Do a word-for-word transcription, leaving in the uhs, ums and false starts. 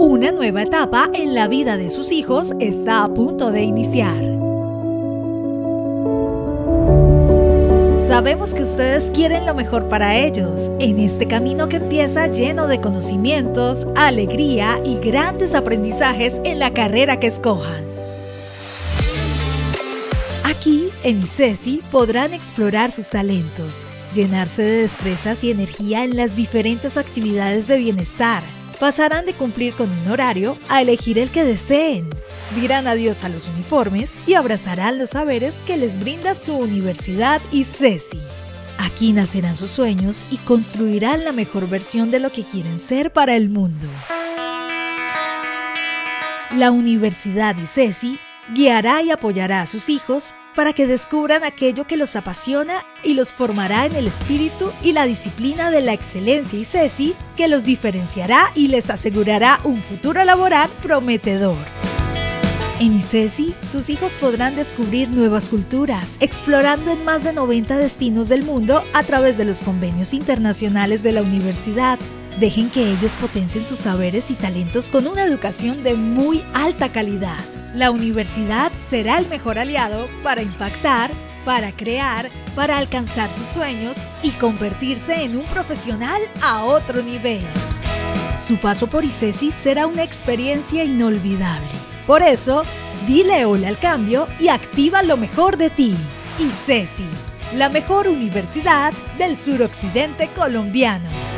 Una nueva etapa en la vida de sus hijos está a punto de iniciar. Sabemos que ustedes quieren lo mejor para ellos, en este camino que empieza lleno de conocimientos, alegría y grandes aprendizajes en la carrera que escojan. Aquí, en ICESI, podrán explorar sus talentos, llenarse de destrezas y energía en las diferentes actividades de bienestar. Pasarán de cumplir con un horario a elegir el que deseen. Dirán adiós a los uniformes y abrazarán los saberes que les brinda su universidad ICESI. Aquí nacerán sus sueños y construirán la mejor versión de lo que quieren ser para el mundo. La Universidad ICESI guiará y apoyará a sus hijos para que descubran aquello que los apasiona y los formará en el espíritu y la disciplina de la excelencia ICESI que los diferenciará y les asegurará un futuro laboral prometedor. En ICESI, sus hijos podrán descubrir nuevas culturas, explorando en más de noventa destinos del mundo a través de los convenios internacionales de la universidad. Dejen que ellos potencien sus saberes y talentos con una educación de muy alta calidad. La universidad será el mejor aliado para impactar, para crear, para alcanzar sus sueños y convertirse en un profesional a otro nivel. Su paso por ICESI será una experiencia inolvidable. Por eso, dile hola al cambio y activa lo mejor de ti. ICESI, la mejor universidad del suroccidente colombiano.